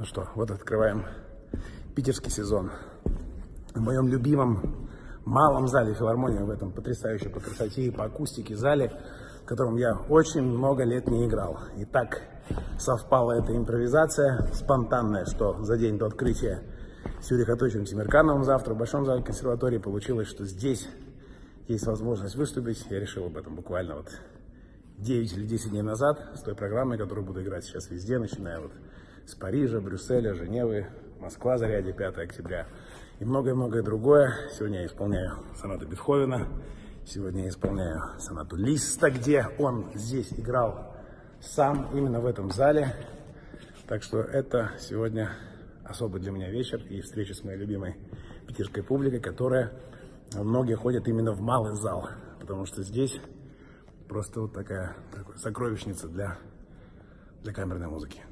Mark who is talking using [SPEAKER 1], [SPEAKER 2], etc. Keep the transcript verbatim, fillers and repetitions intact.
[SPEAKER 1] Ну что, вот открываем питерский сезон. В моем любимом малом зале филармонии, в этом потрясающе по красоте и по акустике зале, в котором я очень много лет не играл. И так совпала эта импровизация спонтанная, что за день до открытия с Юрием Хатовичем Темиркановым завтра в Большом зале консерватории получилось, что здесь есть возможность выступить. Я решил об этом буквально вот девять или десять дней назад, с той программой, которую буду играть сейчас везде, начиная вот с Парижа, Брюсселя, Женевы, Москва, Зарядье, пятое октября и многое-многое другое. Сегодня я исполняю сонату Бетховена, сегодня я исполняю сонату Листа, где он здесь играл сам, именно в этом зале. Так что это сегодня особый для меня вечер и встреча с моей любимой питерской публикой, которая, многие ходят именно в малый зал, потому что здесь просто вот такая, такая сокровищница для, для камерной музыки.